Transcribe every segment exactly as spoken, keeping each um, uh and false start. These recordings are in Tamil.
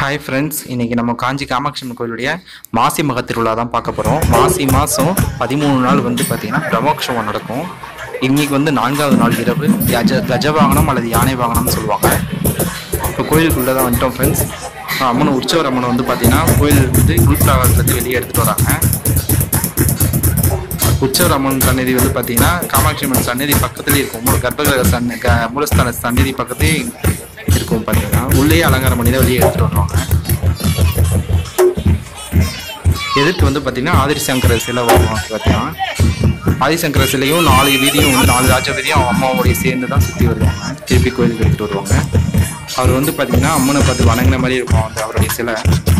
ஹாய் ஃப்ரெண்ட்ஸ், இன்றைக்கி நம்ம காஞ்சி காமாட்சி அம்மன் கோயிலுடைய மாசி மக திருவிழா தான் பார்க்க போகிறோம். மாசி மாதம் பதிமூணு நாள் வந்து பார்த்திங்கன்னா பிரம்மோற்சவம் நடக்கும். இன்றைக்கி வந்து நான்காவது நாள் இரவு கஜ கஜ வாகனம் அல்லது யானை வாகனம்னு சொல்லுவாங்க. இப்போ கோயிலுக்குள்ளே தான் வந்துட்டோம் ஃப்ரெண்ட்ஸ். அம்மன் உற்சவர் அம்மனை வந்து பார்த்திங்கன்னா கோயில் வந்து உள்பிரகாரத்துலேருந்து வெளியே எடுத்துகிட்டு வராங்க. உற்சவர் அம்மன் சந்நிதி வந்து பார்த்திங்கன்னா காமாட்சி அம்மன் சந்நிதி பக்கத்துலேயே இருக்கும். மூணு கர்ப்பகிரக சன் க மூலஸ்தான சந்நிதி பக்கத்துலேயே இருக்கும். பார்த்தீங்கன்னா உள்ளே அலங்காரம் பண்ணி தான் வெளியே எடுத்துகிட்டு வருவாங்க. எதிர்த்து வந்து பார்த்தீங்கன்னா ஆதிசங்கர சிலை வருவாங்க. பார்த்தீங்கன்னா ஆதிசங்கர சிலையும் நாலு வீதியும் வந்து நாலு ராஜ வீதியும் அம்மாவோடைய சேர்ந்து தான் சுற்றி வருவாங்க. திருப்பி கோயிலுக்கு எடுத்துகிட்டு வருவாங்க. அவர் வந்து பார்த்தீங்கன்னா அம்மனை பார்த்து வணங்கின மாதிரி இருக்கும் அந்த அவருடைய சிலை.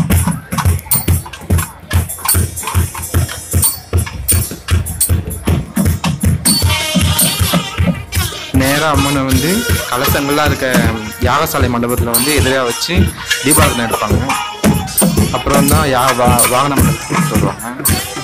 நேராக அம்மனை வந்து கலசங்கள்லாம் இருக்க யாகசாலை மண்டபத்தில் வந்து எதிராக வச்சு தீபாவளி எடுப்பாங்க. அப்புறம் தான் யா வா வாகன மண்டபத்துக்கு சொல்லுவாங்க.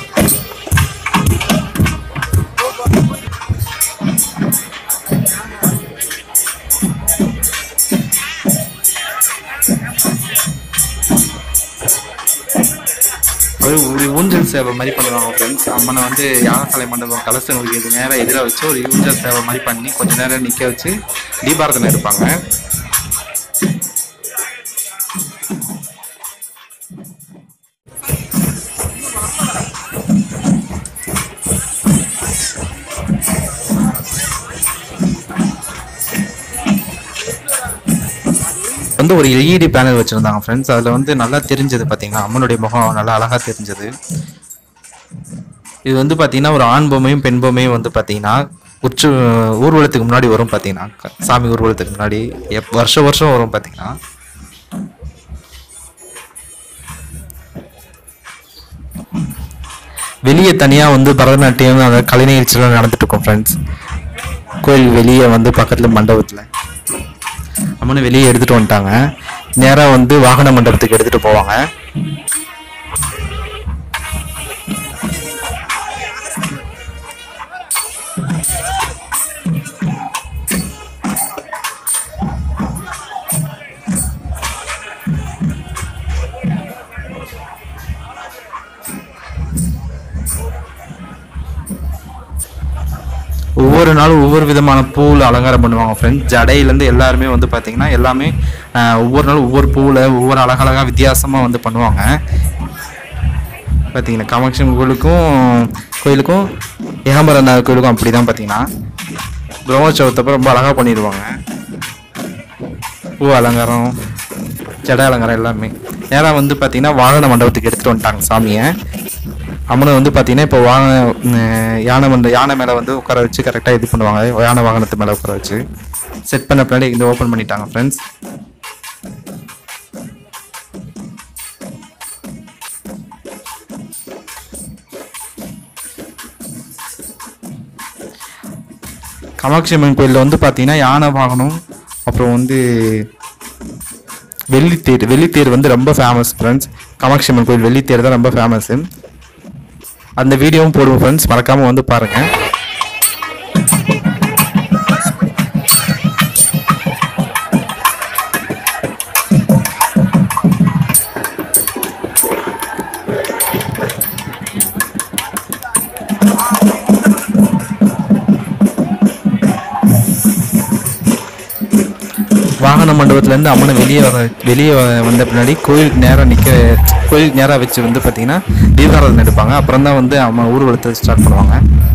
ஒரு ஊஞ்சல் சேவை மாதிரி பண்ணுவாங்க ஃப்ரெண்ட்ஸ். அம்மனை வந்து யாகசாலை மண்டபம் கலசம் இது நேரம் எதிராக வச்சு ஒரு ஊஞ்சல் சேவை மாதிரி பண்ணி கொஞ்சம் நேரம் நிற்க வச்சு தீபாரதனை எடுப்பாங்க. வந்து ஒரு எல்இடி பேனல் வச்சுருந்தாங்க ஃப்ரெண்ட்ஸ். அதில் வந்து நல்லா தெரிஞ்சது பார்த்தீங்கன்னா அம்மனுடைய முகம் நல்லா அழகாக தெரிஞ்சது. இது வந்து பார்த்தீங்கன்னா ஒரு ஆண் பொம்மையும் பெண் பொம்மையும் வந்து பார்த்தீங்கன்னா உற்ச ஊர்வலத்துக்கு முன்னாடி வரும். பார்த்தீங்கன்னா சாமி ஊர்வலத்துக்கு முன்னாடி எப் வருஷம் வருஷம் வரும். பார்த்தீங்கன்னா வெளியே தனியாக வந்து பரதநாட்டியம் அந்த கலை நிகழ்ச்சியெல்லாம் நடந்துட்டு இருக்கும் ஃப்ரெண்ட்ஸ். கோயில் வெளியே வந்து பக்கத்தில் மண்டபத்தில் அம்மனை வெளியே எடுத்துகிட்டு வந்துட்டாங்க. நேராக வந்து வாகன மண்டபத்துக்கு எடுத்துகிட்டு போவாங்க. ஒவ்வொரு நாளும் ஒவ்வொரு விதமான பூவில் அலங்காரம் பண்ணுவாங்க ஃப்ரெண்ட்ஸ். ஜடையிலேருந்து எல்லாருமே வந்து பார்த்திங்கன்னா எல்லாமே ஒவ்வொரு நாளும் ஒவ்வொரு பூவில் ஒவ்வொரு அழகழகாக வித்தியாசமாக வந்து பண்ணுவாங்க. பார்த்திங்கன்னா காமாட்சி கோயிலுக்கும் கோயிலுக்கும் ஏகாம்பரநாதர் கோயிலுக்கும் அப்படி தான் பார்த்திங்கன்னா பிரம்மோற்சவத்தப்போ ரொம்ப அழகாக பண்ணிடுவாங்க. பூ அலங்காரம் ஜடை அலங்காரம் எல்லாமே. நேராக வந்து பார்த்திங்கன்னா வாகன மண்டபத்துக்கு எடுத்துகிட்டு வந்துட்டாங்க சாமியை. அம்மனை வந்து பார்த்தீங்கன்னா இப்போ வாகன யானை மண்ட யானை மேலே வந்து உட்கார வச்சு கரெக்டாக இது பண்ணுவாங்க. யானை வாகனத்து மேலே உட்கார வச்சு செட் பண்ண பின்னாடி இந்த ஓப்பன் பண்ணிட்டாங்க ஃப்ரெண்ட்ஸ். காமாட்சி அம்மன் கோயிலில் வந்து பார்த்தீங்கன்னா யானை வாகனம் அப்புறம் வந்து வெள்ளித்தேர் வெள்ளித்தேர் வந்து ரொம்ப ஃபேமஸ் ஃப்ரெண்ட்ஸ். காமாட்சி அம்மன் கோயில் வெள்ளித்தேர் தான் ரொம்ப ஃபேமஸ்ஸு. அந்த வீடியோவும் போடுவோம் ஃப்ரெண்ட்ஸ், மறக்காமல் வந்து பாருங்கள். வாகன மண்டபத்துலேருந்து அம்மனை வெளியே வர வெளியே வந்த பின்னாடி கோயிலுக்கு நேராக நிற்க கோயிலுக்கு நேராக வச்சு வந்து பார்த்திங்கன்னா தீபாராதனை எடுப்பாங்க. அப்புறம் தான் வந்து அம்மா ஊர்வலத்தை ஸ்டார்ட் பண்ணுவாங்க.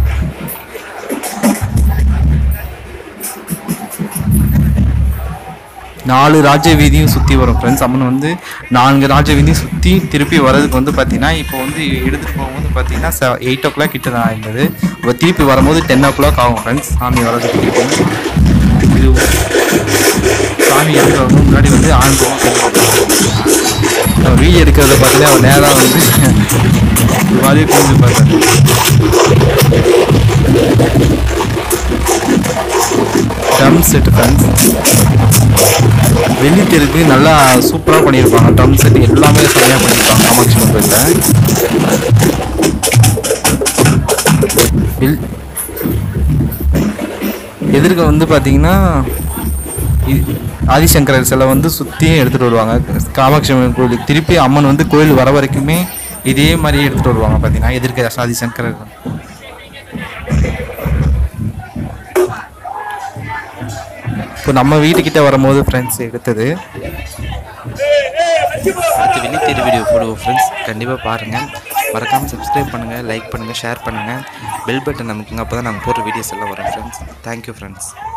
நாலு ராஜ வீதியும் சுற்றி வரும் ஃப்ரெண்ட்ஸ். அம்மன் வந்து நான்கு ராஜ வீதியும் சுற்றி திருப்பி வர்றதுக்கு வந்து பார்த்திங்கன்னா இப்போ வந்து எடுத்துகிட்டு போகும்போது பார்த்திங்கன்னா செ எயிட் ஓ கிளாக் கிட்ட தான் ஆயிருந்தது. இப்போ திருப்பி வரும்போது டென் ஓ கிளாக் ஆகும் ஃப்ரெண்ட்ஸ் சாமி வர்றதுக்கு. இது சாமி எடுக்கிறவங்க முன்னாடி வந்து ஆண்போம் வீடியோ எடுக்கிறத பார்த்தீங்கன்னா அவர் நேராக வந்து இது மாதிரி கொஞ்சம் பார்த்தாரு. ட்ரம் செட் ஃப்ரெண்ட்ஸ் வெள்ளித்தேருக்கு நல்லா சூப்பராக பண்ணியிருப்பாங்க. ட்ரம் செட் எல்லாமே சரியாக பண்ணியிருப்பாங்க காமாட்சி கோயிலில். எதிர்க்க வந்து பார்த்தீங்கன்னா ஆதிசங்கரர் சிலை வந்து சுற்றியும் எடுத்துகிட்டு வருவாங்க. காமாட்சி அம்மன் கோயிலுக்கு திருப்பி அம்மன் வந்து கோயில் வர வரைக்குமே இதே மாதிரி எடுத்துகிட்டு வருவாங்க. பார்த்தீங்கன்னா எதிர்க்க ஆதிசங்கரர். இப்போ நம்ம வீட்டுக்கிட்ட வரும்போது ஃப்ரெண்ட்ஸ் எடுத்தது. அடுத்து வெள்ளித்தேர் வீடியோ போடுவோம் ஃப்ரெண்ட்ஸ், கண்டிப்பாக பாருங்கள். மறக்காமல் சப்ஸ்கிரைப் பண்ணுங்கள், லைக் பண்ணுங்கள், ஷேர் பண்ணுங்கள், பெல் பட்டன் நமக்குங்க. அப்போ தான் நாங்கள் போடுற வீடியோஸ் எல்லாம் வரும் ஃப்ரெண்ட்ஸ். Thank you friends.